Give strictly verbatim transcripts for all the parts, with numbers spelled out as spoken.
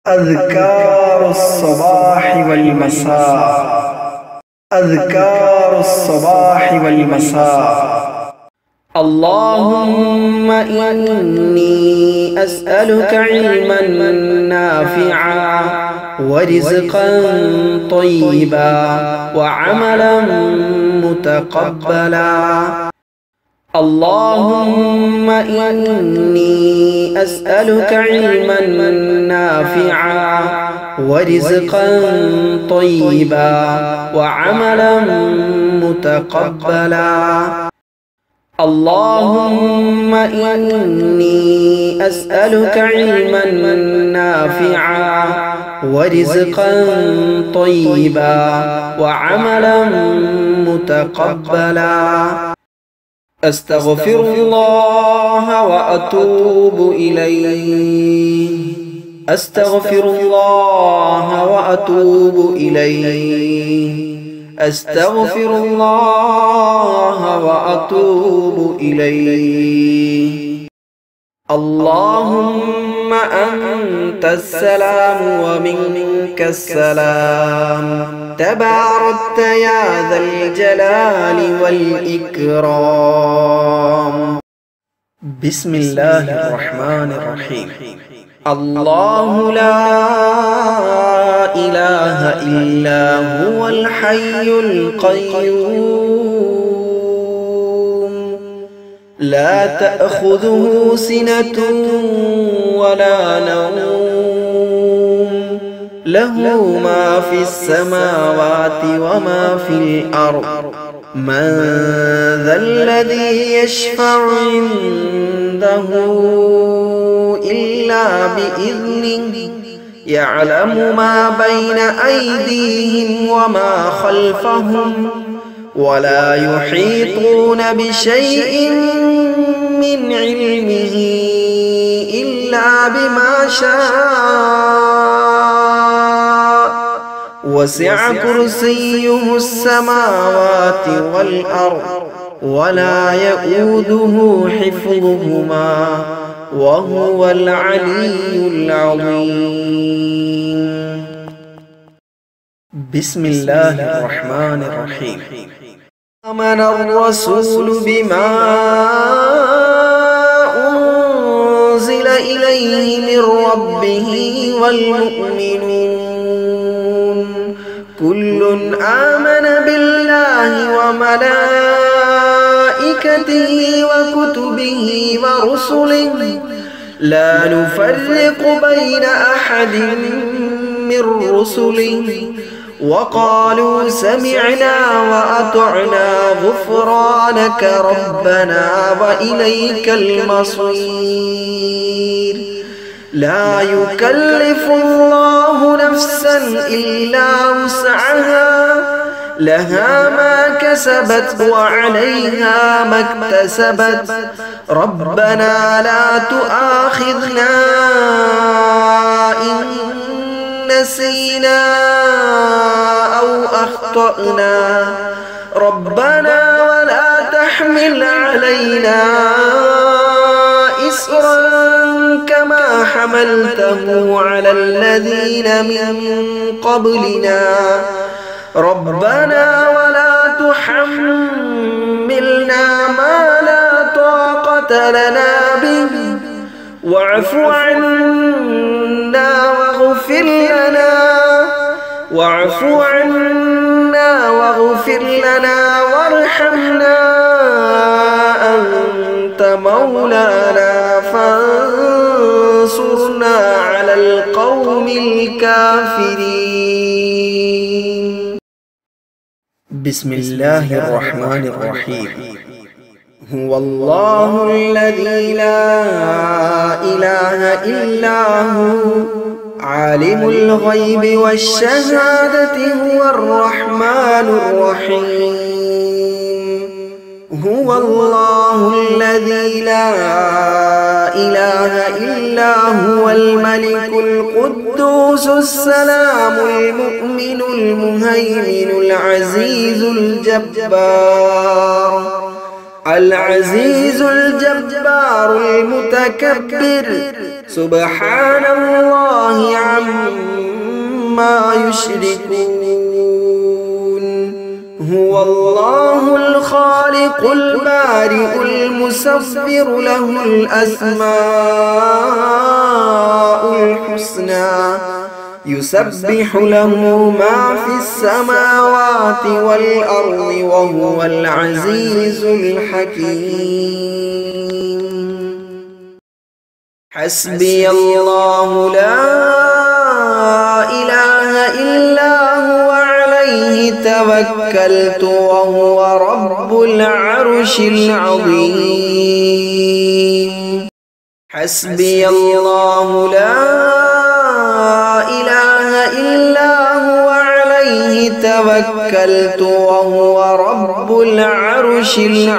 अज़्कारुस्सबाह वल मसा, अज़्कारुस्सबाह वल मसा। अल्लाहुम्मा इन्नी अस्अलुका इल्मन नाफ़िअन व रिज़्क़न तय्यिबा व अमलन मुतक़ब्बला। अल्लाहुम्मा इन्नी अस्अलुका इल्मन नाफ़िअन व रिज़्क़न तय्यिबा व अमलन मुतक़ब्बला। अल्लाहुम्मा इन्नी अस्अलुका इल्मन नाफ़िअन व रिज़्क़न तय्यिबा व अमलन मुतक़ब्बला। अस्तग़फ़िरुल्लाह व अतूबु इलैह, अस्तग़फ़िरुल्लाह व अतूबु इलैह, अस्तग़फ़िरुल्लाह व अतूबु इलैह। अल्लाहुम्मा अंतस्सलाम व मिन्कस्सलाम, तबारकत या ज़ल जलालि वल इकराम। बिस्मिल्लाहिर रहमानिर रहीम। अल्लाहु ला इलाहा इल्ला हुवल हय्युल क़य्यूम, ला तअख़ुज़ुहु सिनतुन वला नौम, लहु मा फ़िस्समावाति व मा फ़िल अर्ज़, मन ज़ल्लज़ी यशफ़अु इंदहु इल्ला बिइज़्निहि, यअलमु मा बैन अयदीहिम व मा खल्फ़हुम, वला युहीतून बिशैइन मिन इल्मिही इल्ला बिमा शाअ, वसिअ कुर्सियुहु अस्समावाति वल अर्ज़, वला यऊदुहु हिफ़्ज़ुहुमा व हुवल अलिय्युल अज़ीम। बिस्मिल्लाहिर रहमानिर रहीम। आमनर रसूलु बिमा उन्ज़िला इलैहि मिर रब्बिही वल मुअ्मिनून, कुल्लुन आमन बिल्लाहि व मलाइकतिही व कुतुबिही व रुसुलिही, ला नुफ़र्रिक़ु बैन अहदिन मिर रुसुलिही, वक़ालू समिअना व अतअना गुफ़्रानक रब्बना व इलैकल मसीर। ला युकल्लिफ़ुल्लाहु नफ़्सन इल्ला वुस्अहा, लहा मा कसबत व अलैहा मक्तसबत, रब्बना ला तुआखिज़ना इन नसीना औ अख़्तअना, रब्बना वला तहमिल अलैना इस्रन कमा हमलतहु अलल्लज़ीन मिन क़ब्लिना, रब्बना वला तुहम्मिलना मा ला ताक़त लना बिही, वअफ़ु अन्ना वग़फ़िर लना, वअफ़ु अन्ना वग़फ़िर लना वरहमना, अन्त मौलाना फ़ंसुरना अलल क़ौमिल काफ़िरीन। बिस्मिल्लाहिर रहमानिर रहीम। हुवल्लाहु अल्लज़ी ला इलाहा इल्ला हु, आलिमुल ग़ैबि वश्शहादति हुवर रहमानुर रहीम। हुवल्लाहु अल्लज़ी ला इलाहा इल्ला हुवल मलिकुल क़ुद्दूसुस सलामुल मुअ्मिनुल मुहैमिनुल अज़ीज़ुल जब्बार, अल अज़ीज़ुल जब्बारुल मुतकब्बिर, सुब्हानल्लाहि अम्मा ما يشركون هو الله الخالق البارئ المصور له الأسماء الحسنى يسبح له ما في السماوات والأرض وهو العزيز الحكيم حسبي الله لا إله إلا هو عليه توكلت وهو رب العرش العظيم حسبي الله لا إله إلا هو عليه توكلت وهو رب العرش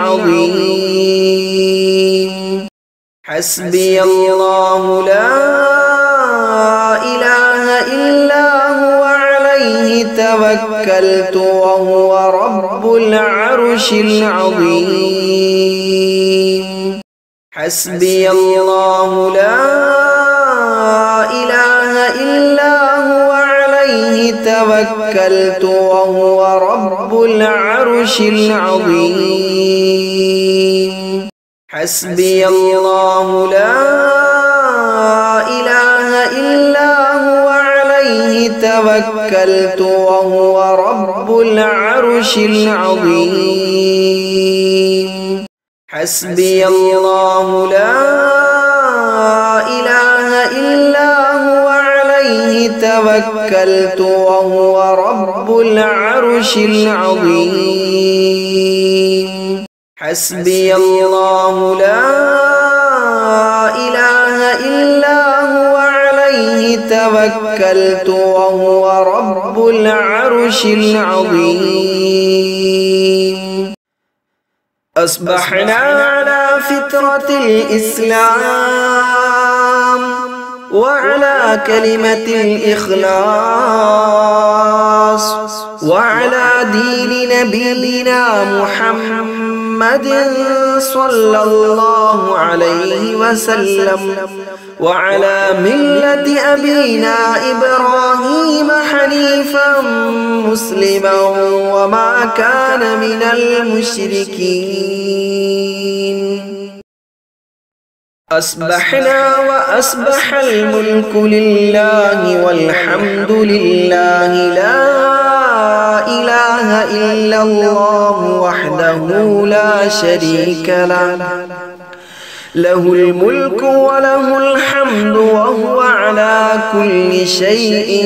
العظيم حسبي الله لا إله إلا هو عليه توكلت وهو رب العرش العظيم حسبي الله لا إله إلا هو عليه توكلت وهو رب العرش العظيم حسبي الله لا إله إلا هو عليه توكلت وهو رب العرش العظيم حسبي الله لا إله إلا هو عليه توكلت وهو رب العرش العظيم حسبي الله لا إله إلا هو عليه توكلت وهو رب العرش العظيم أصبحنا على فطرة الإسلام وعلى كلمة الإخلاص وعلى دين نبينا محمد صلى الله عليه وسلم وعلى ملة أبينا إبراهيم حنيفا مسلما وما كان من المشركين أصبحنا وأصبح الملك لله والحمد لله لا إله إلا الله وحده لا شريك له له الملك وله الحمد وهو على كل شيء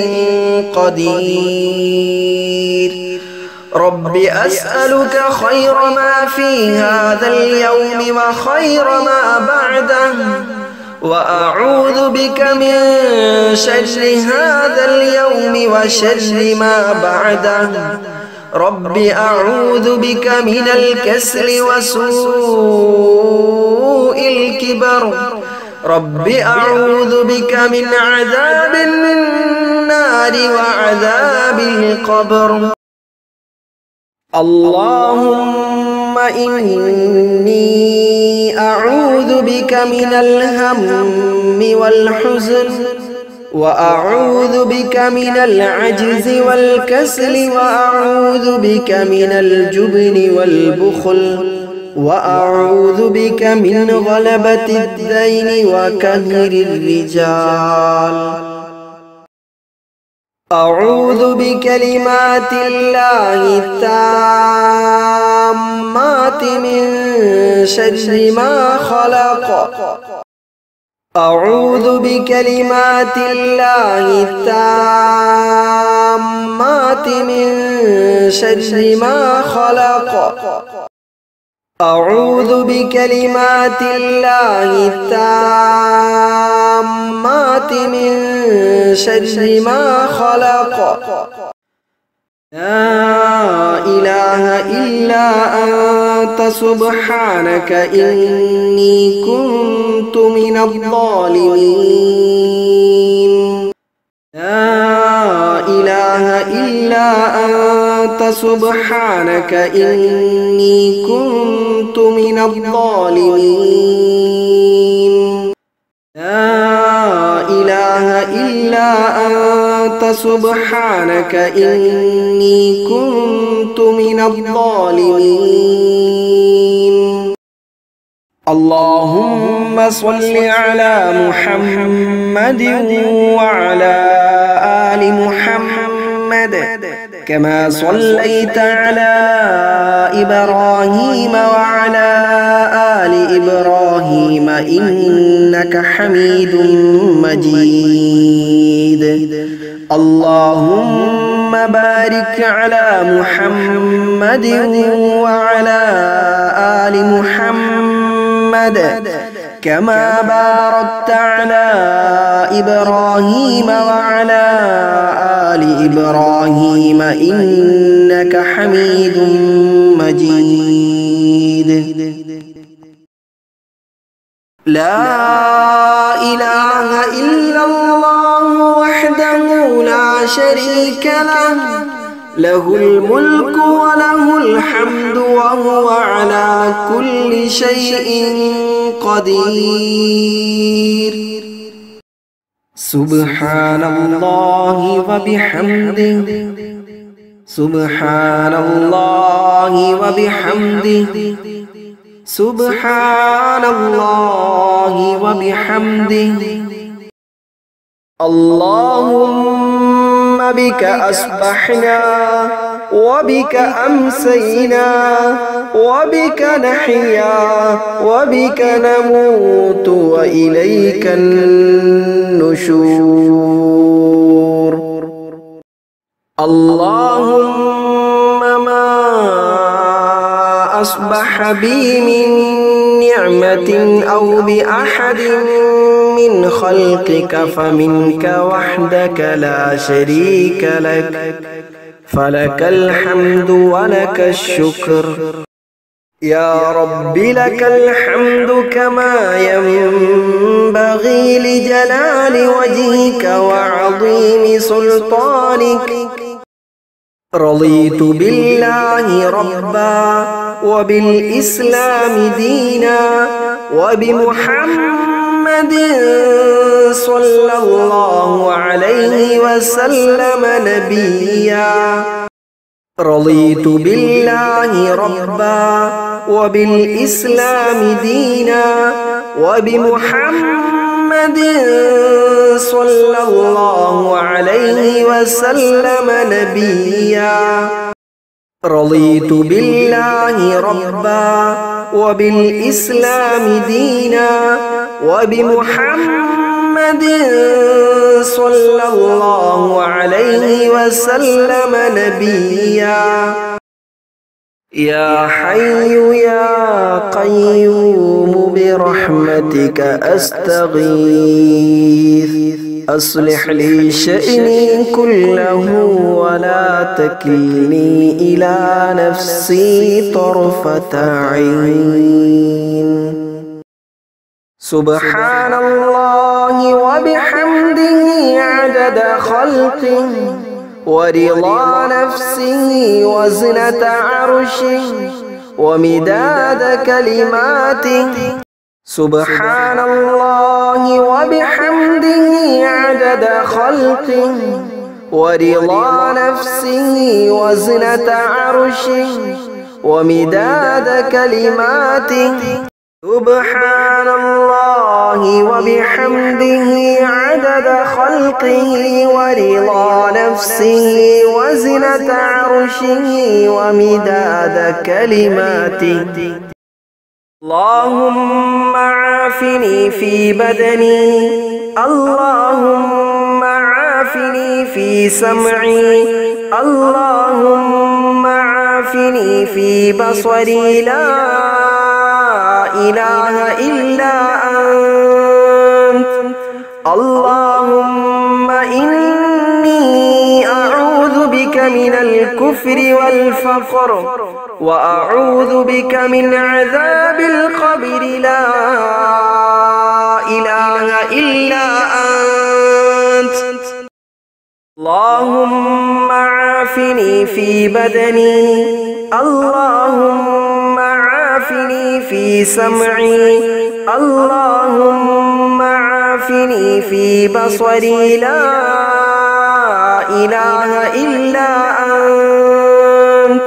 قدير رب أسألك خير ما في هذا اليوم وخير ما بعده وأعوذ بك من شر هذا اليوم وشر ما بعده رب أعوذ بك من الكسل وسوء الكبر رب أعوذ بك من عذاب النار وعذاب القبر اللهم إني أعوذ بك من الهم والحزن وأعوذ بك من العجز والكسل وأعوذ بك من الجبن والبخل وأعوذ بك من غلبة الدين وكهر الرجال أعوذ بكلمات الله التامات من شر ما خلق أعوذ بكلمات الله التامات من شر ما خلق أعوذ بكلمات الله التامات من شر ما خلق لا إله إلا أنت سبحانك إني كنت من الظالمين لا إله إلا أنت سبحانك إني كنت من الظالمين لا إله إلا إلا أنت سبحانك إني كنت من الظالمين. اللهم صل على محمد وعلى آل محمد كما صليت على إبراهيم وعلى آل إبراهيم إنك حميد مجيد. اللهم بارك على محمد وعلى آل محمد كما باركت على إبراهيم وعلى آل إبراهيم إنك حميد مجيد. لا إله إلا الله وحده لا شريك له، له الملك وله الحمد وهو على كل شيء قدير. سبحان الله وبحمده، سبحان الله وبحمده، سبحان الله وبحمده. اللهم بك أصبحنا وبك أمسينا وبك نحيا وبك نموت وإليك النشور. اللهم ما أصبح بي من نعمة أو بأحد من خلقك فمنك وحدك لا شريك لك، فلك الحمد ولك الشكر. يا رب لك الحمد كما ينبغي لجلال وجهك وعظيم سلطانك. رضيت بالله ربا وبالإسلام دينا وبمحمد صلى الله عليه وسلم نبيا. رضيت بالله ربا وبالإسلام دينا وبمحمد صلى الله عليه وسلم نبيا. رضيت بالله ربا وبالإسلام دينا وبمحمد صلى الله عليه وسلم نبيا. يا حي يا قيوم برحمتك أستغيث، أصلح لي شأني كله ولا تكلني إلى نفسي طرفة عين. سبحان الله وبحمده عدد خلقه ورضا نفسه وزنة عرشه ومداد كلماته. سبحان الله وبحمده عدد خلقه ورضا نفسه وزنة عرشه ومداد كلماته. سبحان الله وبحمده عدد خلقه ورضا نفسه وزنة عرشه ومداد كلماته. اللهم عافني في بدني، اللهم عافني في سمعي، اللهم عافني في بصري. لا إله إلا أنت. اللهم إني أعوذ بك من الكفر والفقر وأعوذ بك من عذاب القبر. لا إله إلا أنت. اللهم عافني في بدني، اللهم عافني في سمعي، اللهم عافني عافني في بصري لا إله إلا أنت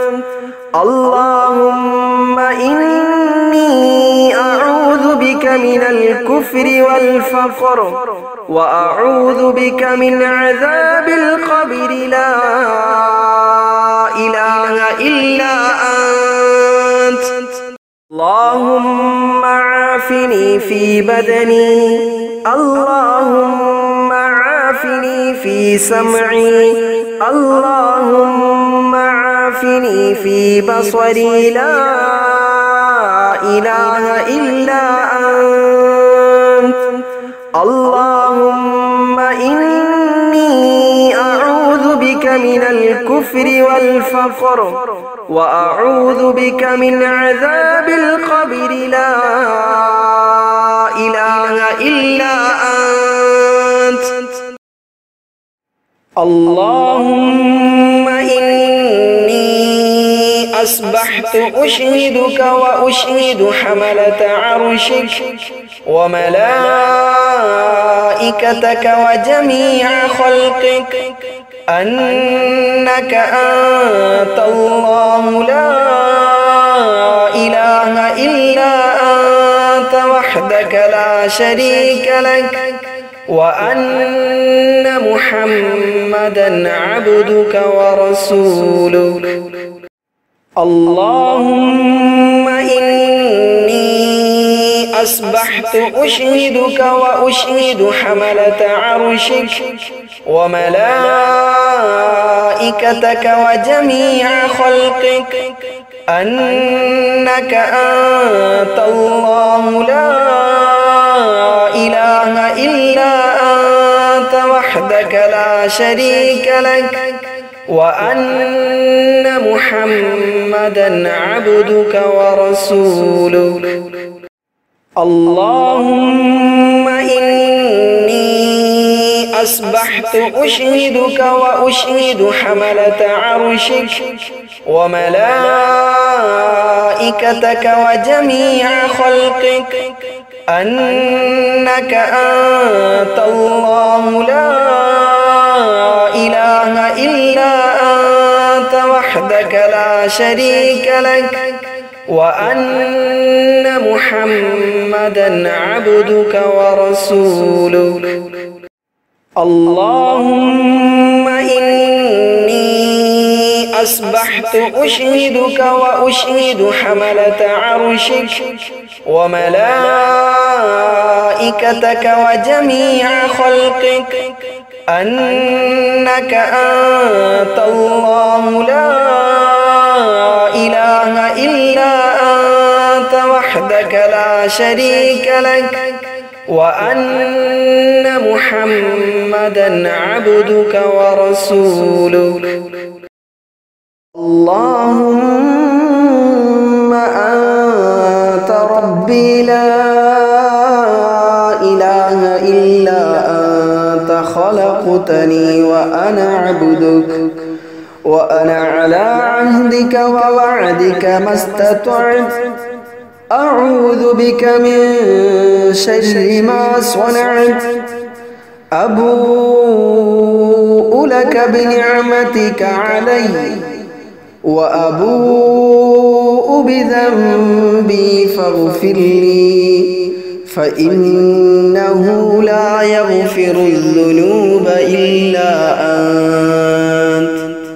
اللهم إني أعوذ بك من الكفر والفقر وأعوذ بك من عذاب القبر لا إله إلا أنت اللهم عافني في بدني اللهم عافني في سمعي اللهم عافني في بصري لا إله إلا أنت اللهم إني أعوذ بك من الكفر والفقر وأعوذ بك من عذاب القبر لا إله إلا أنت اللهم إني أصبحت أشهدك وأشهد حملة عرشك وملائكتك وجميع خلقك أنك أنت الله لا إله إلا أنت وحدك لا شريك لك وأن محمدًا عبدك ورسولك اللهم إني أصبحت أشهدك وأشهد حملة عرشك وملائكتك وجميع خلقك أنك أنت الله لا إله إلا أنت وحدك لا شريك لك وأن محمدًا عبدك ورسولك اللهم إني أصبحت أشهدك وأشهد حملة عرشك وملائكتك وجميع خلقك أنك أنت الله لا إله إلا أنت وحدك لا شريك لك وأن محمدًا عبدك ورسولك اللهم إني أصبحت أشهدك وأشهد حملة عرشك وملائكتك وجميع خلقك أنك أنت الله لا إله إلا أنت وحدك لا شريك لك وأن محمدًا عبدك ورسولك اللهم أنت ربي لا إله إلا أنت خلقتني وأنا عبدك وأنا على عهدك ووعدك ما استطعت أعوذ بك من شر ما صنعت أبوء لك بنعمتك علي وأبوء بذنبي فاغفر لي فإنه لا يغفر الذنوب إلا أنت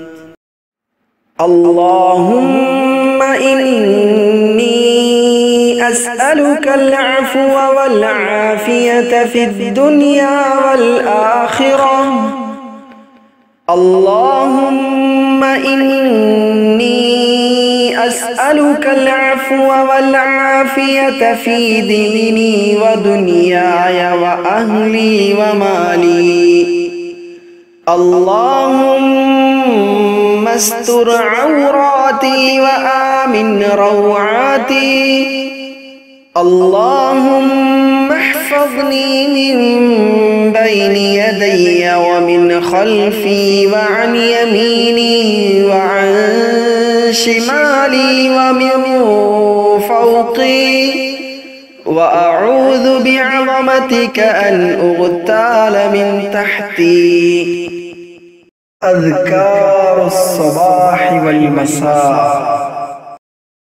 اللهم إني أسألك العفو والعافية في الدنيا والآخرة اللهم إني أسألك العفو والعافية في ديني ودنياي وأهلي ومالي اللهم استر عوراتي وآمن روعاتي اللهم احفظني من بين يدي ومن خلفي وعن يميني وعن شمالي ومن فوقي وأعوذ بعظمتك أن أغتال من تحتي. أذكار الصباح والمساء.